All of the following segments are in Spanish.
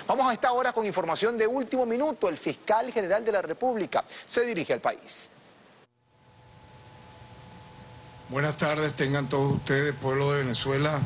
Vamos a esta hora con información de último minuto. El fiscal general de la República se dirige al país. Buenas tardes, tengan todos ustedes, pueblo de Venezuela.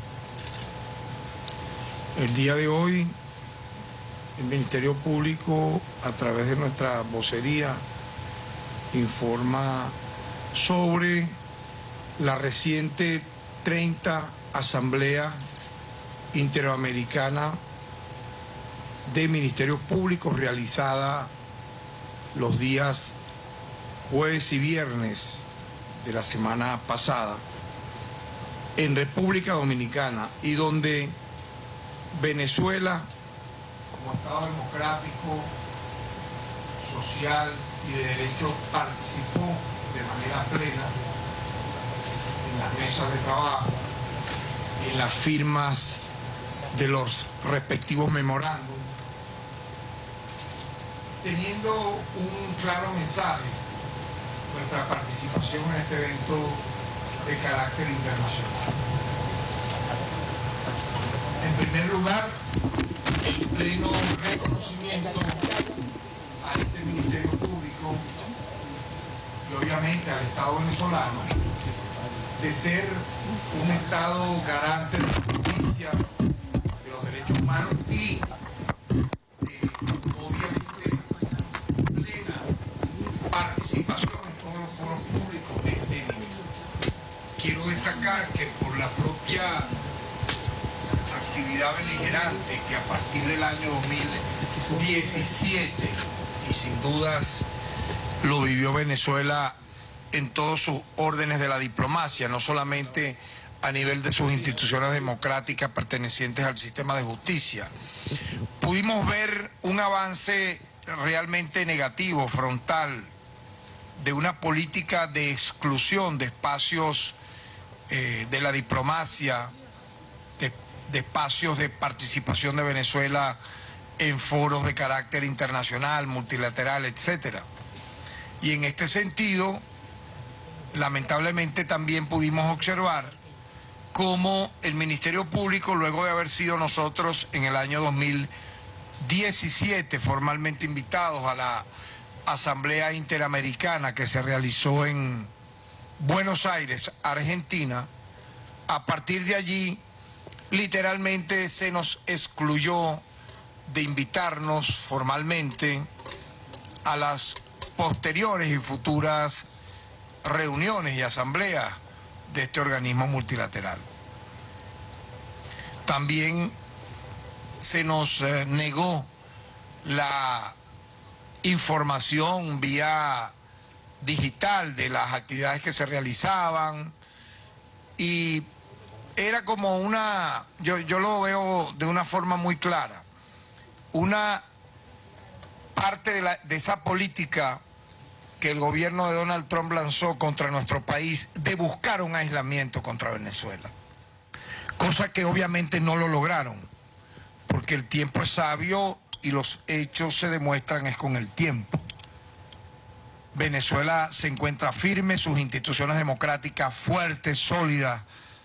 El día de hoy, el Ministerio Público, a través de nuestra vocería, informa sobre la reciente 30 Asamblea Interamericana de Ministerios Públicos realizada los días jueves y viernes de la semana pasada en República Dominicana, y donde Venezuela, como Estado democrático, social y de derecho, participó de manera plena en las mesas de trabajo, en las firmas de los respectivos memorándum, teniendo un claro mensaje: nuestra participación en este evento de carácter internacional. En primer lugar, el pleno reconocimiento a este Ministerio Público y obviamente al Estado venezolano de ser un Estado garante de justicia, de los derechos humanos y obviamente plena participación en todos los foros públicos de este nivel. Quiero destacar que por la propia actividad beligerante que a partir del año 2017, y sin dudas lo vivió Venezuela en todos sus órdenes de la diplomacia, no solamente a nivel de sus instituciones democráticas pertenecientes al sistema de justicia, pudimos ver un avance realmente negativo, frontal, de una política de exclusión de espacios de la diplomacia, de espacios de participación de Venezuela en foros de carácter internacional, multilateral, etcétera. Y en este sentido, lamentablemente también pudimos observar cómo el Ministerio Público, luego de haber sido nosotros en el año 2017 formalmente invitados a la Asamblea Interamericana que se realizó en Buenos Aires, Argentina, a partir de allí literalmente se nos excluyó de invitarnos formalmente a las posteriores y futuras reuniones y asambleas de este organismo multilateral. También se nos negó la información vía digital de las actividades que se realizaban, y era como una, yo lo veo de una forma muy clara, una parte de esa política que el gobierno de Donald Trump lanzó contra nuestro país de buscar un aislamiento contra Venezuela, cosa que obviamente no lo lograron, porque el tiempo es sabio y los hechos se demuestran es con el tiempo. Venezuela se encuentra firme, sus instituciones democráticas fuertes, sólidas,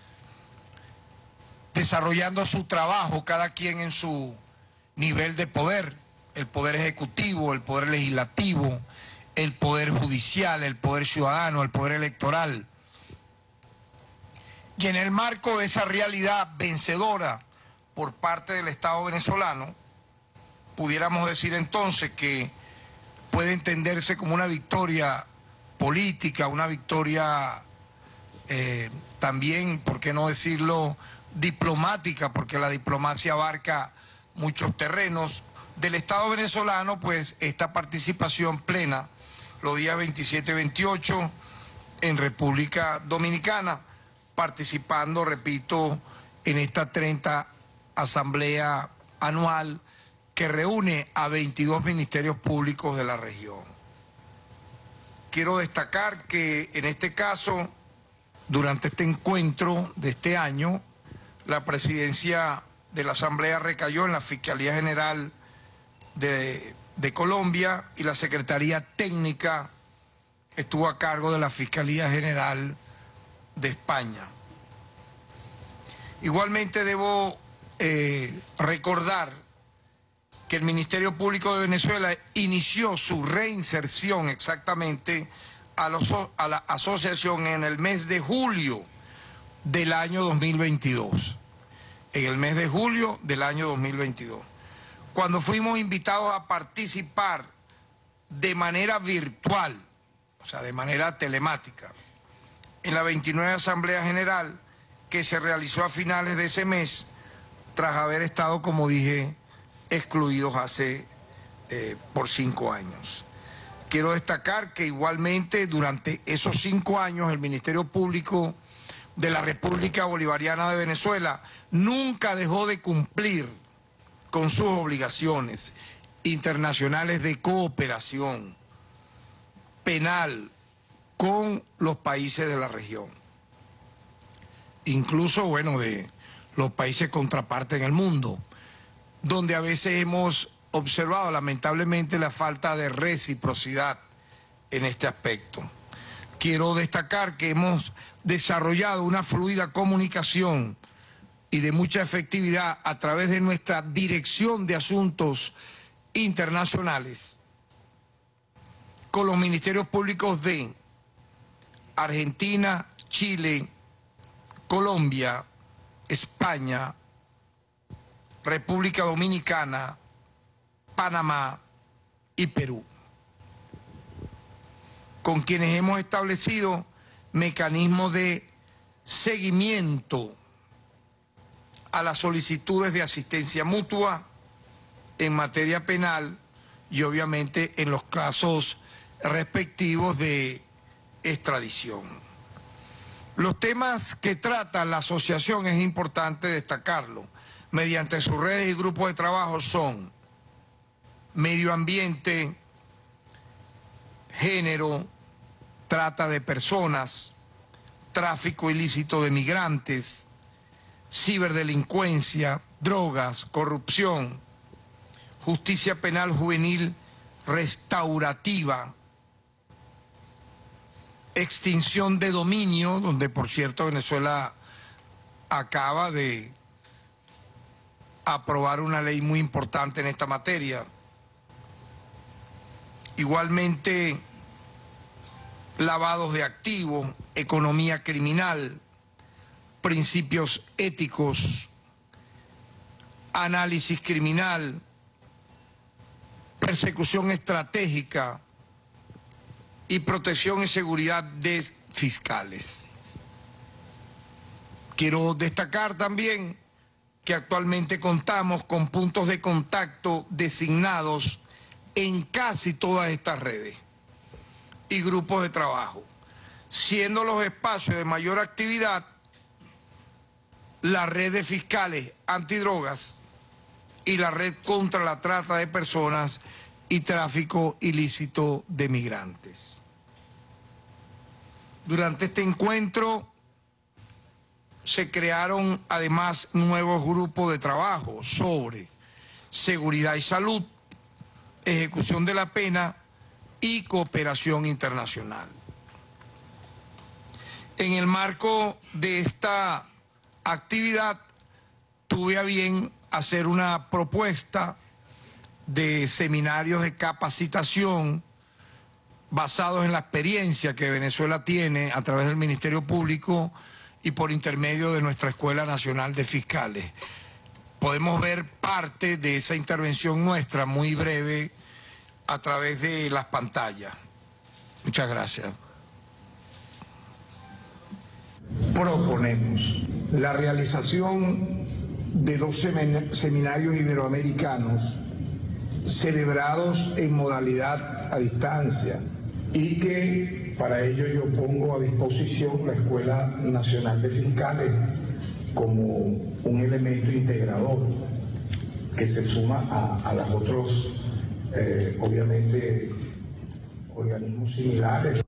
desarrollando su trabajo, cada quien en su nivel de poder, el poder ejecutivo, el poder legislativo, el poder judicial, el poder ciudadano, el poder electoral. Y en el marco de esa realidad vencedora por parte del Estado venezolano, pudiéramos decir entonces que puede entenderse como una victoria política, una victoria también, ¿por qué no decirlo?, diplomática, porque la diplomacia abarca muchos terrenos del Estado venezolano, pues esta participación plena los días 27 y 28 en República Dominicana, participando, repito, en esta 30 Asamblea Anual que reúne a 22 ministerios públicos de la región. Quiero destacar que en este caso, durante este encuentro de este año, la presidencia de la Asamblea recayó en la Fiscalía General de Colombia, y la Secretaría Técnica estuvo a cargo de la Fiscalía General de España. Igualmente debo recordar que el Ministerio Público de Venezuela inició su reinserción exactamente a la asociación en el mes de julio del año 2022. En el mes de julio del año 2022. Cuando fuimos invitados a participar de manera virtual, o sea, de manera telemática, en la 29 Asamblea General que se realizó a finales de ese mes, tras haber estado, como dije, excluidos por 5 años. Quiero destacar que igualmente durante esos 5 años el Ministerio Público de la República Bolivariana de Venezuela nunca dejó de cumplir con sus obligaciones internacionales de cooperación penal con los países de la región, incluso, bueno, de los países contraparte en el mundo, donde a veces hemos observado lamentablemente la falta de reciprocidad en este aspecto. Quiero destacar que hemos desarrollado una fluida comunicación y de mucha efectividad a través de nuestra Dirección de Asuntos Internacionales con los ministerios públicos de Argentina, Chile, Colombia, España, República Dominicana, Panamá y Perú, con quienes hemos establecido mecanismos de seguimiento a las solicitudes de asistencia mutua en materia penal y obviamente en los casos respectivos de extradición. Los temas que trata la asociación, es importante destacarlo, mediante sus redes y grupos de trabajo son medio ambiente, género, trata de personas, tráfico ilícito de migrantes, ciberdelincuencia, drogas, corrupción, justicia penal juvenil restaurativa, extinción de dominio, donde por cierto Venezuela acaba de aprobar una ley muy importante en esta materia. Igualmente, lavados de activos, economía criminal, principios éticos, análisis criminal, persecución estratégica y protección y seguridad de fiscales. Quiero destacar también que actualmente contamos con puntos de contacto designados en casi todas estas redes y grupos de trabajo, siendo los espacios de mayor actividad la red de fiscales antidrogas y la red contra la trata de personas y tráfico ilícito de migrantes. Durante este encuentro se crearon además nuevos grupos de trabajo sobre seguridad y salud, ejecución de la pena y cooperación internacional. En el marco de esta actividad tuve a bien hacer una propuesta de seminarios de capacitación basados en la experiencia que Venezuela tiene a través del Ministerio Público y por intermedio de nuestra Escuela Nacional de Fiscales. Podemos ver parte de esa intervención nuestra, muy breve, a través de las pantallas. Muchas gracias. Proponemos la realización de 2 seminarios iberoamericanos celebrados en modalidad a distancia y que para ello yo pongo a disposición la Escuela Nacional de Fiscales como un elemento integrador que se suma a los otros, obviamente, organismos similares.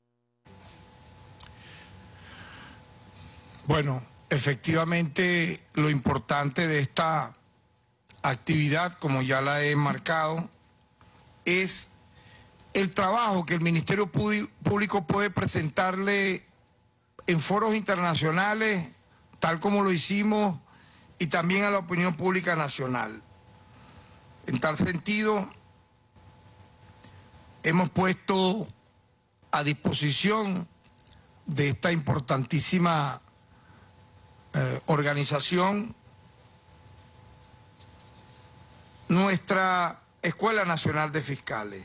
Bueno, efectivamente lo importante de esta actividad, como ya la he marcado, es el trabajo que el Ministerio Público puede presentarle en foros internacionales, tal como lo hicimos, y también a la opinión pública nacional. En tal sentido, hemos puesto a disposición de esta importantísima organización nuestra Escuela Nacional de Fiscales,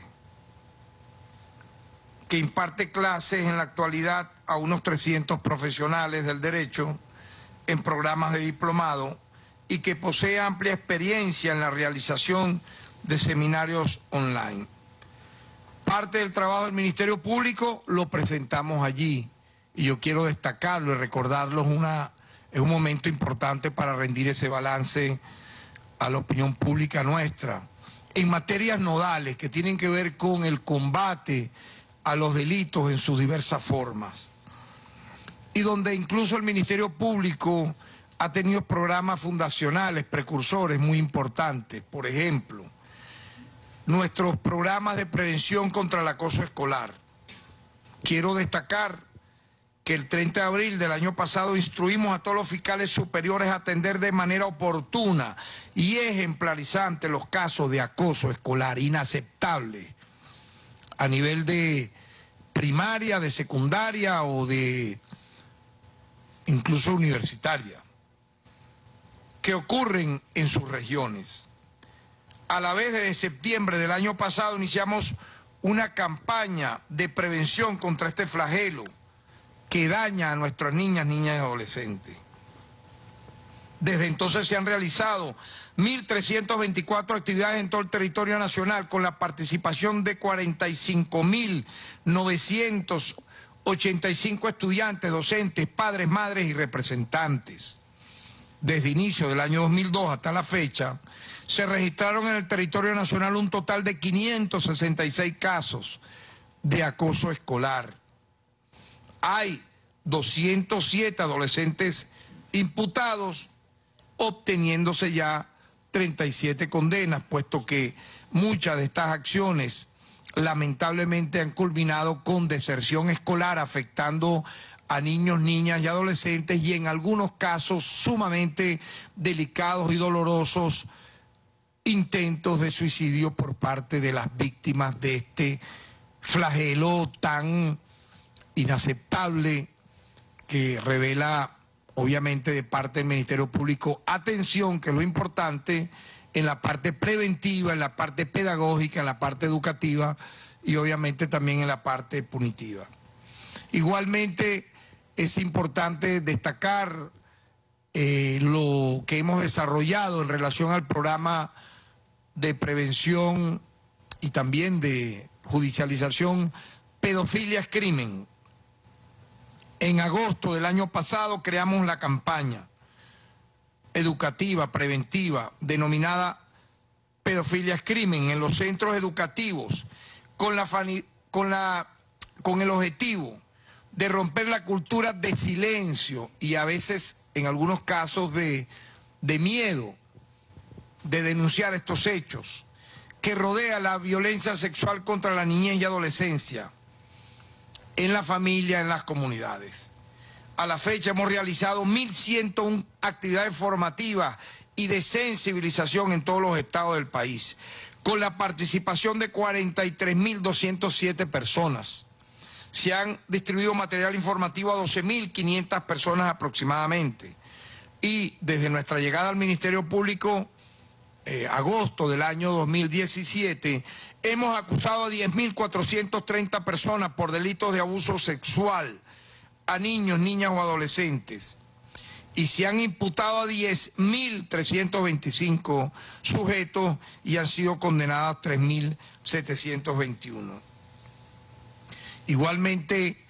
que imparte clases en la actualidad a unos 300 profesionales del derecho en programas de diplomado y que posee amplia experiencia en la realización de seminarios online. Parte del trabajo del Ministerio Público lo presentamos allí y yo quiero destacarlo y recordarlo, es un momento importante para rendir ese balance a la opinión pública nuestra. En materias nodales que tienen que ver con el combate a los delitos en sus diversas formas. Y donde incluso el Ministerio Público ha tenido programas fundacionales, precursores muy importantes. Por ejemplo, nuestros programas de prevención contra el acoso escolar. Quiero destacar que el 30 de abril del año pasado instruimos a todos los fiscales superiores a atender de manera oportuna y ejemplarizante los casos de acoso escolar inaceptables a nivel de primaria, de secundaria o de incluso universitaria, que ocurren en sus regiones. A la vez, desde septiembre del año pasado iniciamos una campaña de prevención contra este flagelo que daña a nuestras niñas y adolescentes. Desde entonces se han realizado 1.324 actividades en todo el territorio nacional con la participación de 45.985 estudiantes, docentes, padres, madres y representantes. Desde inicio del año 2002 hasta la fecha, se registraron en el territorio nacional un total de 566 casos de acoso escolar. Hay 207 adolescentes imputados, obteniéndose ya 37 condenas, puesto que muchas de estas acciones lamentablemente han culminado con deserción escolar, afectando a niños, niñas y adolescentes, y en algunos casos sumamente delicados y dolorosos, intentos de suicidio por parte de las víctimas de este flagelo tan inaceptable que revela, obviamente, de parte del Ministerio Público atención, que es lo importante, en la parte preventiva, en la parte pedagógica, en la parte educativa y obviamente también en la parte punitiva. Igualmente es importante destacar lo que hemos desarrollado en relación al programa de prevención y también de judicialización. Pedofilia es crimen. En agosto del año pasado creamos la campaña educativa, preventiva, denominada Pedofilia es crimen en los centros educativos, con el objetivo de romper la cultura de silencio y a veces, en algunos casos, de miedo de denunciar estos hechos, que rodea la violencia sexual contra la niñez y adolescencia, en la familia, en las comunidades. A la fecha hemos realizado 1.101 actividades formativas y de sensibilización en todos los estados del país, con la participación de 43.207 personas. Se han distribuido material informativo a 12.500 personas aproximadamente. Y desde nuestra llegada al Ministerio Público, agosto del año 2017, hemos acusado a 10.430 personas por delitos de abuso sexual a niños, niñas o adolescentes. Y se han imputado a 10.325 sujetos y han sido condenados 3.721. Igualmente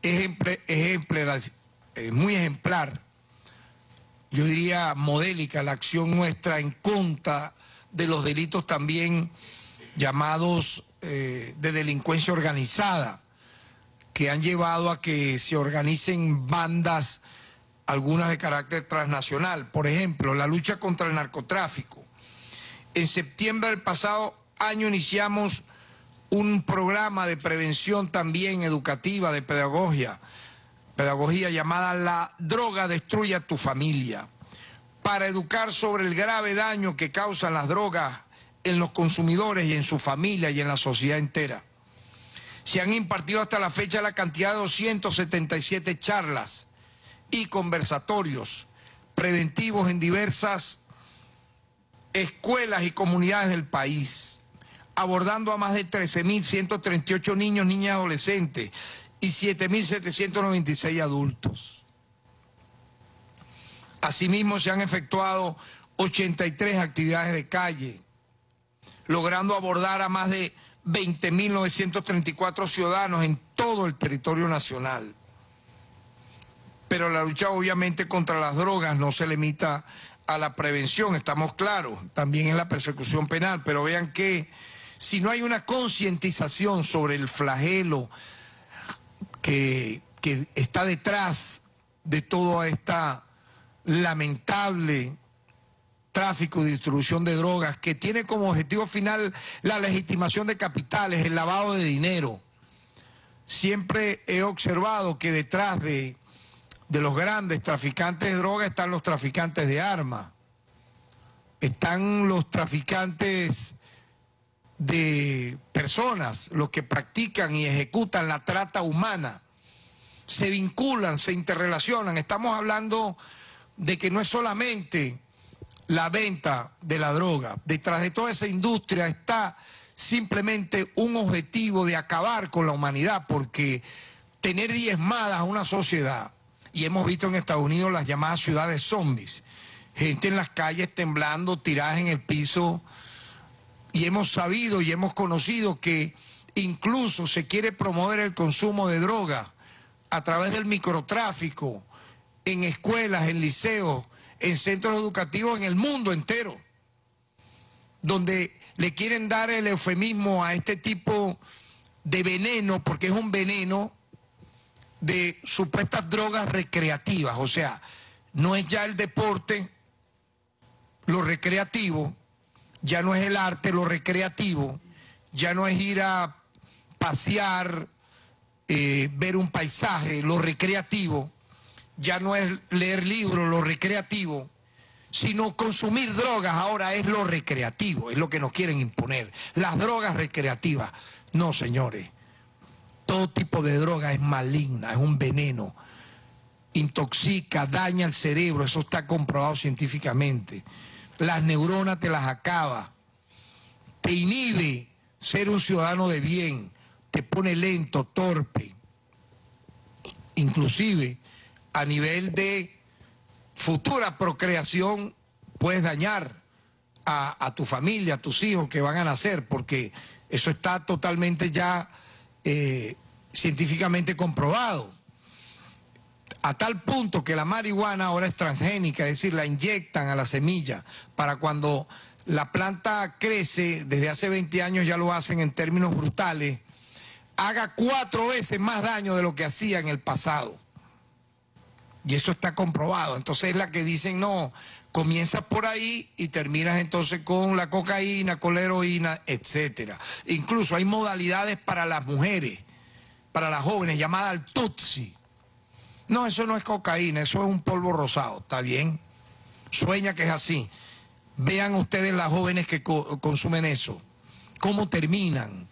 muy ejemplar, yo diría modélica, la acción nuestra en contra de los delitos también llamados de delincuencia organizada, que han llevado a que se organicen bandas, algunas de carácter transnacional. Por ejemplo, la lucha contra el narcotráfico. En septiembre del pasado año iniciamos un programa de prevención también educativa, de pedagogía llamada La droga destruye a tu familia, para educar sobre el grave daño que causan las drogas en los consumidores y en su familia y en la sociedad entera. Se han impartido hasta la fecha la cantidad de 277 charlas y conversatorios preventivos en diversas escuelas y comunidades del país, abordando a más de 13.138 niños, niñas y adolescentes y 7.796 adultos. Asimismo, se han efectuado 83 actividades de calle, logrando abordar a más de 20.934 ciudadanos en todo el territorio nacional. Pero la lucha obviamente contra las drogas no se limita a la prevención, estamos claros, también en la persecución penal, pero vean que si no hay una concientización sobre el flagelo que está detrás de toda esta lamentable tráfico y distribución de drogas, que tiene como objetivo final la legitimación de capitales, el lavado de dinero. Siempre he observado que detrás de los grandes traficantes de drogas están los traficantes de armas, están los traficantes de personas, los que practican y ejecutan la trata humana, se vinculan, se interrelacionan. Estamos hablando de que no es solamente la venta de la droga, detrás de toda esa industria está simplemente un objetivo de acabar con la humanidad, porque tener diezmada a una sociedad, y hemos visto en Estados Unidos las llamadas ciudades zombies, gente en las calles temblando, tiradas en el piso, y hemos sabido y hemos conocido que incluso se quiere promover el consumo de droga a través del microtráfico en escuelas, en liceos, en centros educativos en el mundo entero, donde le quieren dar el eufemismo a este tipo de veneno, porque es un veneno de supuestas drogas recreativas. O sea, no es ya el deporte lo recreativo, ya no es el arte lo recreativo, ya no es ir a pasear, ver un paisaje, lo recreativo, ya no es leer libros, lo recreativo, sino consumir drogas ahora es lo recreativo, es lo que nos quieren imponer. Las drogas recreativas, no señores, todo tipo de droga es maligna, es un veneno, intoxica, daña el cerebro, eso está comprobado científicamente. Las neuronas te las acaba, te inhibe ser un ciudadano de bien, te pone lento, torpe, inclusive a nivel de futura procreación puedes dañar a tu familia, a tus hijos que van a nacer, porque eso está totalmente ya científicamente comprobado. A tal punto que la marihuana ahora es transgénica, es decir, la inyectan a la semilla para cuando la planta crece, desde hace 20 años ya lo hacen en términos brutales, haga 4 veces más daño de lo que hacía en el pasado. Y eso está comprobado. Entonces es la que dicen, no, comienzas por ahí y terminas entonces con la cocaína, con la heroína, etcétera. Incluso hay modalidades para las mujeres, para las jóvenes, llamada el tutsi. No, eso no es cocaína, eso es un polvo rosado, ¿está bien? Sueña que es así. Vean ustedes las jóvenes que consumen eso, cómo terminan.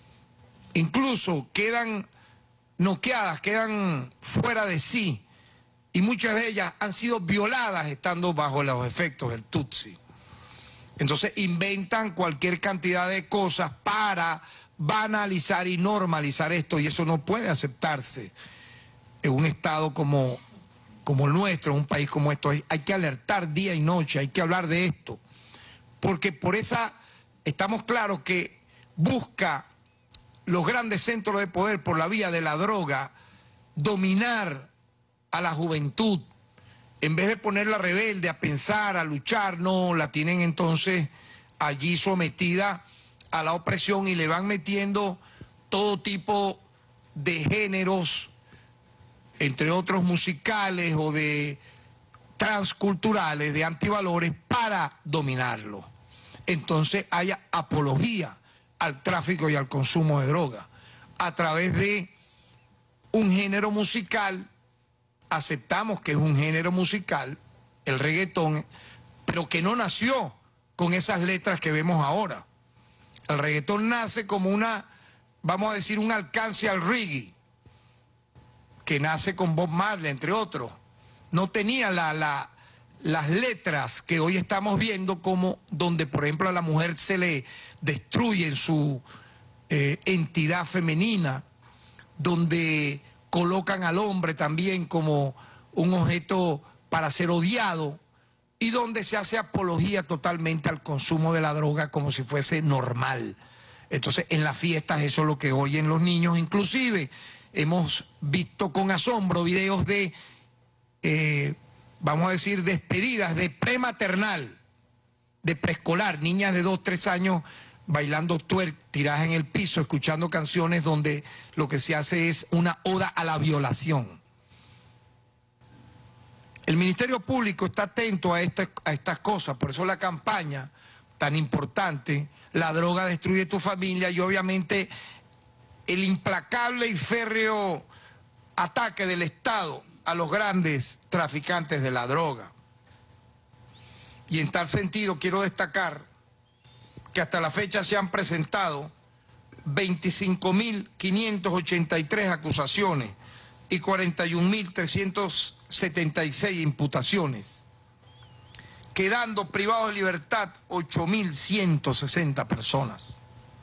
Incluso quedan noqueadas, quedan fuera de sí. Y muchas de ellas han sido violadas estando bajo los efectos del tutsi. Entonces inventan cualquier cantidad de cosas para banalizar y normalizar esto, y eso no puede aceptarse en un estado como el nuestro, en un país como esto. Hay que alertar día y noche, hay que hablar de esto, porque por esa estamos claros que busca los grandes centros de poder por la vía de la droga dominar a la juventud. En vez de ponerla rebelde a pensar, a luchar, no, la tienen entonces allí sometida a la opresión y le van metiendo todo tipo de géneros, entre otros musicales o de transculturales, de antivalores, para dominarlo. Entonces hay apología al tráfico y al consumo de droga a través de un género musical. Aceptamos que es un género musical, el reggaetón, pero que no nació con esas letras que vemos ahora. El reggaetón nace como una, vamos a decir, un alcance al reggae, que nace con Bob Marley, entre otros. No tenía las letras que hoy estamos viendo, como donde, por ejemplo, a la mujer se le destruye en su entidad femenina, donde colocan al hombre también como un objeto para ser odiado, y donde se hace apología totalmente al consumo de la droga como si fuese normal. Entonces, en las fiestas eso es lo que oyen los niños. Inclusive hemos visto con asombro videos de, vamos a decir, despedidas de prematernal, de preescolar, niñas de 2, 3 años bailando twerk, tiradas en el piso, escuchando canciones donde lo que se hace es una oda a la violación. El Ministerio Público está atento a estas cosas, por eso la campaña tan importante, La droga destruye tu familia, y obviamente el implacable y férreo ataque del Estado a los grandes traficantes de la droga. Y en tal sentido quiero destacar que hasta la fecha se han presentado 25.583 acusaciones y 41.376 imputaciones, quedando privados de libertad 8.160 personas.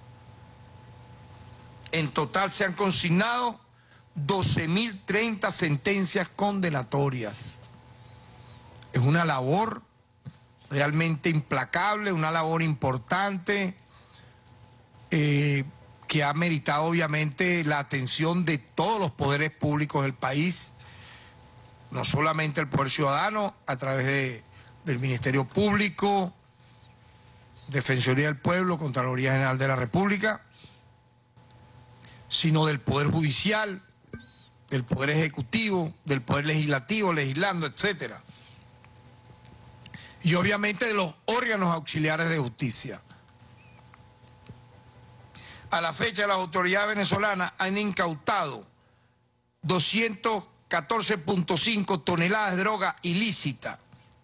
En total se han consignado 12.030 sentencias condenatorias. Es una labor realmente implacable, una labor importante, que ha meritado obviamente la atención de todos los poderes públicos del país, no solamente el Poder Ciudadano a través del Ministerio Público, Defensoría del Pueblo, Contraloría General de la República, sino del Poder Judicial, del Poder Ejecutivo, del Poder Legislativo, legislando, etcétera. Y obviamente de los órganos auxiliares de justicia. A la fecha, las autoridades venezolanas han incautado 214.5 toneladas de droga ilícita,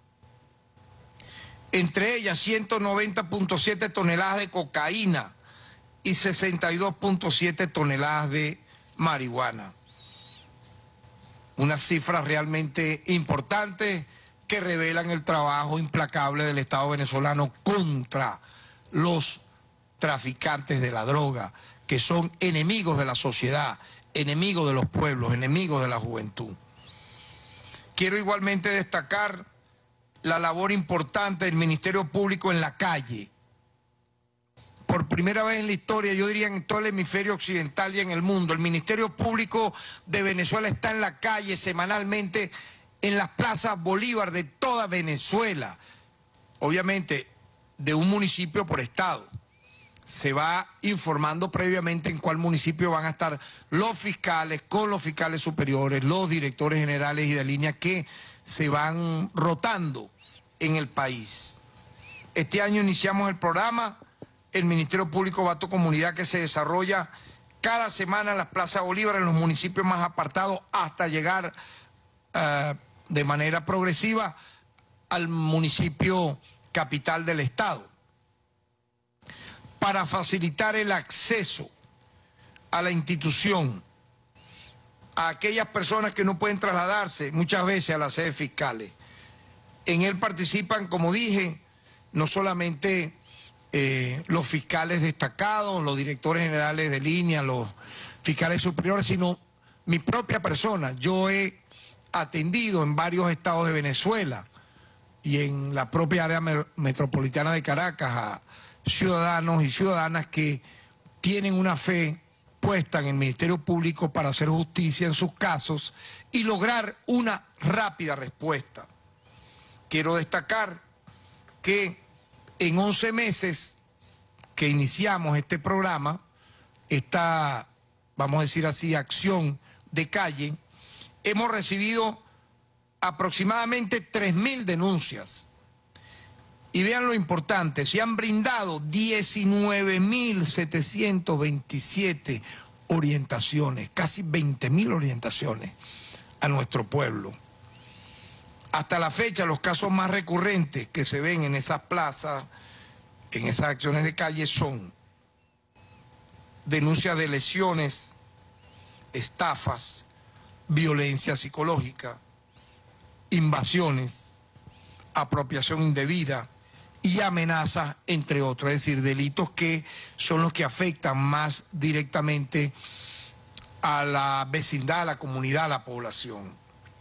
entre ellas 190.7 toneladas de cocaína y 62.7 toneladas de marihuana. Unas cifras realmente importantes que revelan el trabajo implacable del Estado venezolano contra los traficantes de la droga, que son enemigos de la sociedad, enemigos de los pueblos, enemigos de la juventud. Quiero igualmente destacar la labor importante del Ministerio Público en la calle. Por primera vez en la historia, yo diría en todo el hemisferio occidental y en el mundo, el Ministerio Público de Venezuela está en la calle semanalmente, en las plazas Bolívar de toda Venezuela, obviamente de un municipio por estado. Se va informando previamente en cuál municipio van a estar los fiscales, con los fiscales superiores, los directores generales y de línea que se van rotando en el país. Este año iniciamos el programa El Ministerio Público va a tu comunidad, que se desarrolla cada semana en las plazas Bolívar, en los municipios más apartados, hasta llegar de manera progresiva al municipio capital del estado, para facilitar el acceso a la institución a aquellas personas que no pueden trasladarse muchas veces a las sedes fiscales. En él participan, como dije, no solamente los fiscales destacados, los directores generales de línea, los fiscales superiores, sino mi propia persona. Yo he atendido en varios estados de Venezuela y en la propia área metropolitana de Caracas a ciudadanos y ciudadanas que tienen una fe puesta en el Ministerio Público para hacer justicia en sus casos y lograr una rápida respuesta. Quiero destacar que en 11 meses que iniciamos este programa, esta, vamos a decir así, acción de calle, hemos recibido aproximadamente 3.000 denuncias. Y vean lo importante, se han brindado 19.727 orientaciones, casi 20.000 orientaciones a nuestro pueblo. Hasta la fecha, los casos más recurrentes que se ven en esas plazas en esas acciones de calle son denuncias de lesiones, estafas, violencia psicológica, invasiones, apropiación indebida y amenazas, entre otros, es decir, delitos que son los que afectan más directamente a la vecindad, a la comunidad, a la población.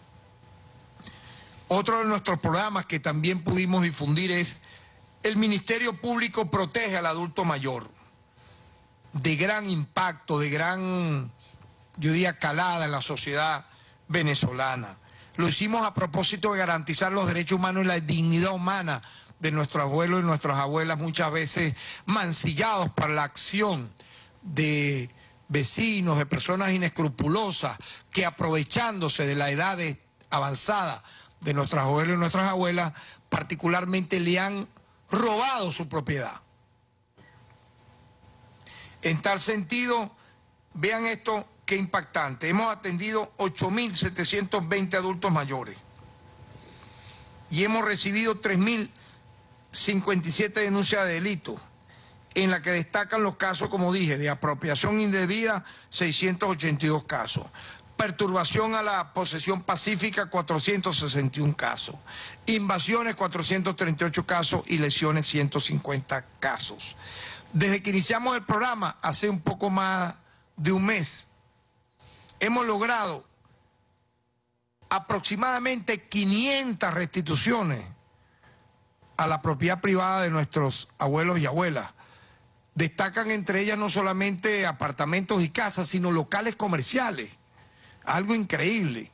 Otro de nuestros programas que también pudimos difundir es el Ministerio Público protege al adulto mayor, de gran impacto, de gran, yo diría, calada en la sociedad venezolana. Lo hicimos a propósito de garantizar los derechos humanos y la dignidad humana de nuestros abuelos y nuestras abuelas, muchas veces mancillados por la acción de vecinos, de personas inescrupulosas, que aprovechándose de la edad avanzada de nuestros abuelos y nuestras abuelas, particularmente le han robado su propiedad. En tal sentido, vean esto, qué impactante. Hemos atendido 8.720 adultos mayores y hemos recibido 3.057 denuncias de delitos, en la que destacan los casos, como dije, de apropiación indebida, 682 casos. Perturbación a la posesión pacífica, 461 casos. Invasiones, 438 casos y lesiones, 150 casos. Desde que iniciamos el programa, hace un poco más de un mes, hemos logrado aproximadamente 500 restituciones a la propiedad privada de nuestros abuelos y abuelas. Destacan entre ellas no solamente apartamentos y casas, sino locales comerciales. Algo increíble.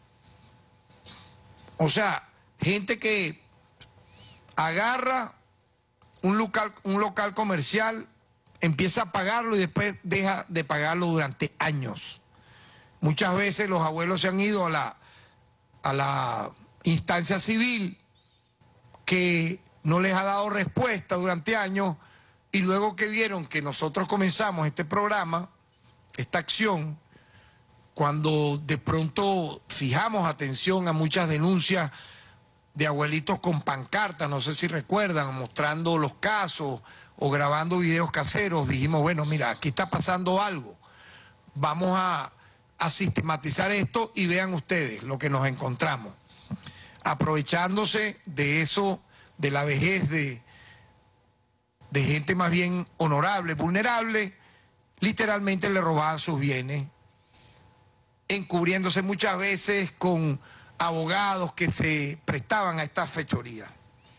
O sea, gente que agarra un local comercial, empieza a pagarlo y después deja de pagarlo durante años. Muchas veces los abuelos se han ido a la instancia civil que no les ha dado respuesta durante años, y luego que vieron que nosotros comenzamos este programa, esta acción, cuando de pronto fijamos atención a muchas denuncias de abuelitos con pancartas, no sé si recuerdan, mostrando los casos o grabando videos caseros, dijimos, bueno, mira, aquí está pasando algo, vamos a sistematizar esto y vean ustedes lo que nos encontramos. Aprovechándose de eso, de la vejez de gente más bien honorable, vulnerable, literalmente le robaban sus bienes, encubriéndose muchas veces con abogados que se prestaban a estas fechorías.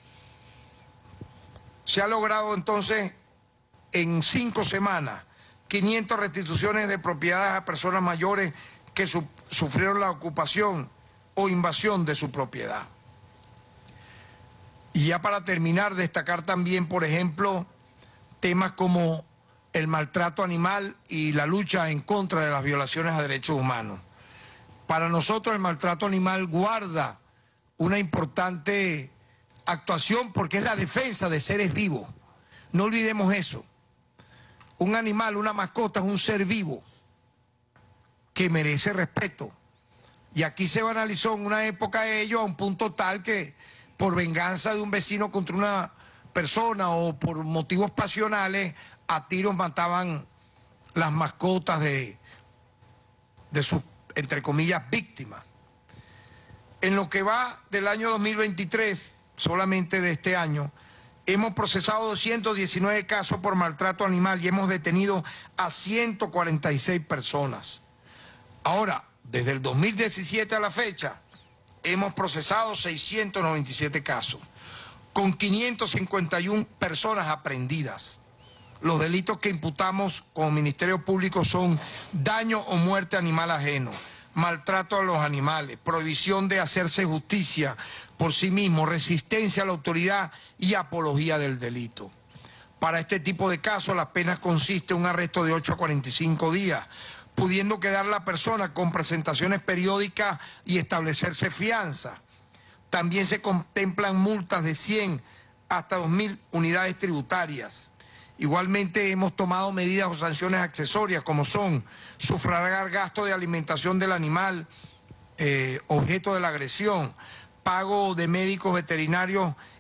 Se ha logrado entonces en 5 semanas 500 restituciones de propiedades a personas mayores que sufrieron la ocupación o invasión de su propiedad. Y ya para terminar, destacar también, por ejemplo, temas como el maltrato animal y la lucha en contra de las violaciones a derechos humanos. Para nosotros el maltrato animal guarda una importante actuación porque es la defensa de seres vivos. No olvidemos eso. Un animal, una mascota, es un ser vivo que merece respeto. Y aquí se banalizó en una época ello a un punto tal que por venganza de un vecino contra una persona o por motivos pasionales, a tiros mataban las mascotas de sus, entre comillas, víctimas. En lo que va del año 2023, solamente de este año, hemos procesado 219 casos por maltrato animal y hemos detenido a 146 personas. Ahora, desde el 2017 a la fecha, hemos procesado 697 casos, con 551 personas aprehendidas. Los delitos que imputamos como Ministerio Público son daño o muerte animal ajeno, maltrato a los animales, prohibición de hacerse justicia por sí mismo, resistencia a la autoridad y apología del delito. Para este tipo de casos, las penas consisten en un arresto de 8 a 45 días, pudiendo quedar la persona con presentaciones periódicas y establecerse fianza. También se contemplan multas de 100 hasta 2.000 unidades tributarias. Igualmente hemos tomado medidas o sanciones accesorias como son sufragar gasto de alimentación del animal, objeto de la agresión, pago de médicos veterinarios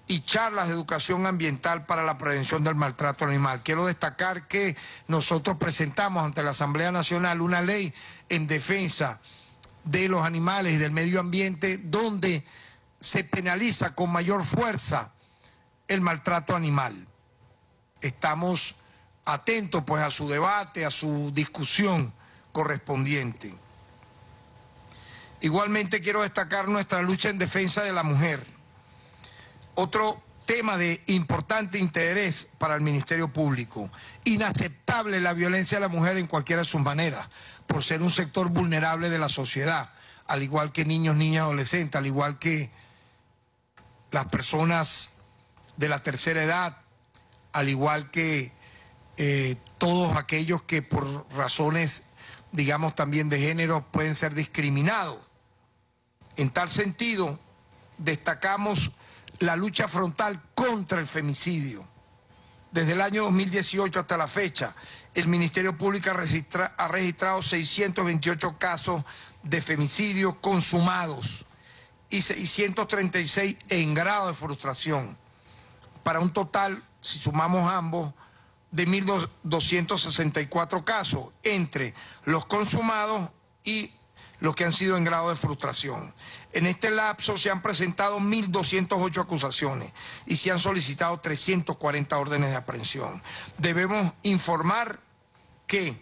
y charlas de educación ambiental para la prevención del maltrato animal. Quiero destacar que nosotros presentamos ante la Asamblea Nacional una ley en defensa de los animales y del medio ambiente donde se penaliza con mayor fuerza el maltrato animal. Estamos atentos pues a su debate, a su discusión correspondiente. Igualmente quiero destacar nuestra lucha en defensa de la mujer. Otro tema de importante interés para el Ministerio Público. Inaceptable la violencia a la mujer en cualquiera de sus maneras, por ser un sector vulnerable de la sociedad, al igual que niños, niñas, adolescentes, al igual que las personas de la tercera edad, al igual que todos aquellos que por razones, digamos, también de género pueden ser discriminados. En tal sentido, destacamos la lucha frontal contra el femicidio. Desde el año 2018 hasta la fecha, el Ministerio Público ha registrado 628 casos de femicidios consumados y 636 en grado de frustración, para un total, si sumamos ambos, de 1.264 casos entre los consumados y los que han sido en grado de frustración. En este lapso se han presentado 1.208 acusaciones y se han solicitado 340 órdenes de aprehensión. Debemos informar que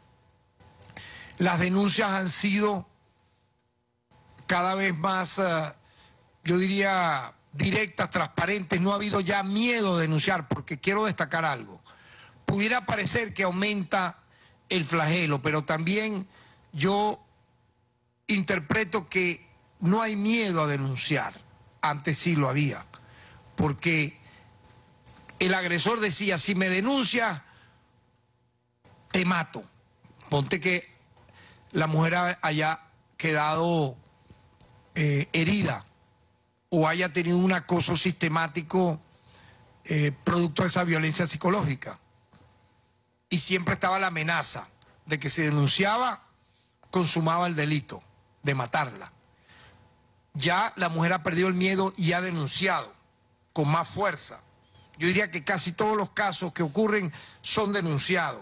las denuncias han sido cada vez más, yo diría, directas, transparentes. No ha habido ya miedo de denunciar, porque quiero destacar algo. Pudiera parecer que aumenta el flagelo, pero también yo interpreto que no hay miedo a denunciar. Antes sí lo había, porque el agresor decía, si me denuncias, te mato. Ponte que la mujer haya quedado herida o haya tenido un acoso sistemático producto de esa violencia psicológica. Y siempre estaba la amenaza de que si denunciaba, consumaba el delito de matarla. Ya la mujer ha perdido el miedo y ha denunciado con más fuerza. Yo diría que casi todos los casos que ocurren son denunciados.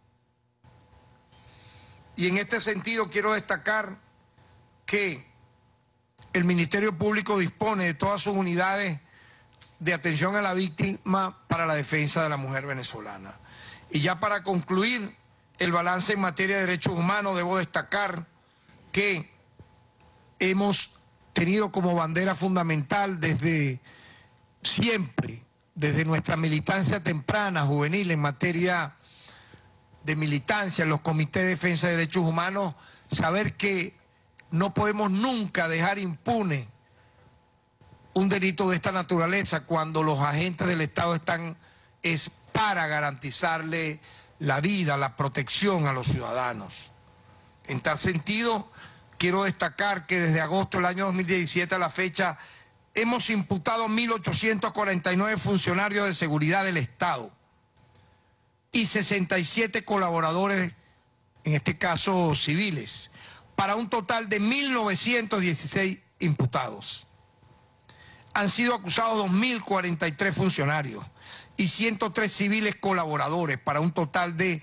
Y en este sentido quiero destacar que el Ministerio Público dispone de todas sus unidades de atención a la víctima para la defensa de la mujer venezolana. Y ya para concluir el balance en materia de derechos humanos, debo destacar que hemos tenido como bandera fundamental desde siempre, desde nuestra militancia temprana, juvenil, en materia de militancia en los comités de defensa de derechos humanos, saber que no podemos nunca dejar impune un delito de esta naturaleza cuando los agentes del Estado están para garantizarle la vida, la protección a los ciudadanos. En tal sentido, quiero destacar que desde agosto del año 2017 a la fecha hemos imputado 1.849 funcionarios de seguridad del Estado y 67 colaboradores, en este caso civiles, para un total de 1.916 imputados. Han sido acusados 2.043 funcionarios y 103 civiles colaboradores, para un total de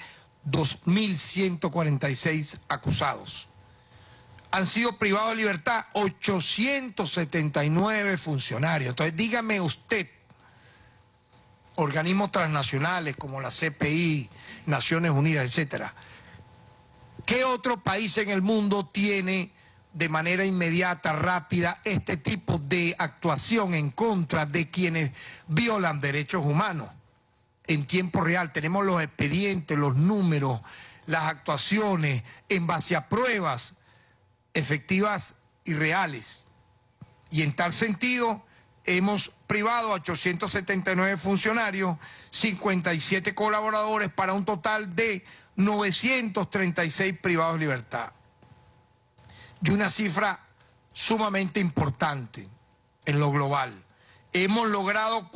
2.146 acusados. Han sido privados de libertad 879 funcionarios. Entonces, dígame usted, organismos transnacionales como la CPI, Naciones Unidas, etcétera, ¿qué otro país en el mundo tiene de manera inmediata, rápida, este tipo de actuación en contra de quienes violan derechos humanos en tiempo real? Tenemos los expedientes, los números, las actuaciones en base a pruebas efectivas y reales. Y en tal sentido, hemos privado a 879 funcionarios, 57 colaboradores, para un total de 936 privados de libertad. Y una cifra sumamente importante en lo global. Hemos logrado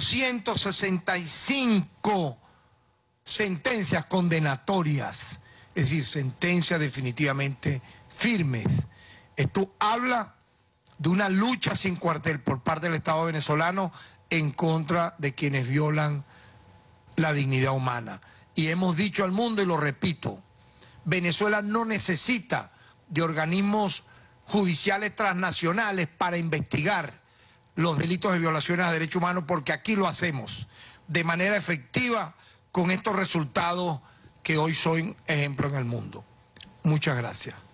465 sentencias condenatorias, es decir, sentencias definitivamente firmes. Esto habla de una lucha sin cuartel por parte del Estado venezolano en contra de quienes violan la dignidad humana. Y hemos dicho al mundo, y lo repito, Venezuela no necesita de organismos judiciales transnacionales para investigar los delitos de violaciones a derechos humanos, porque aquí lo hacemos de manera efectiva con estos resultados que hoy son ejemplo en el mundo. Muchas gracias.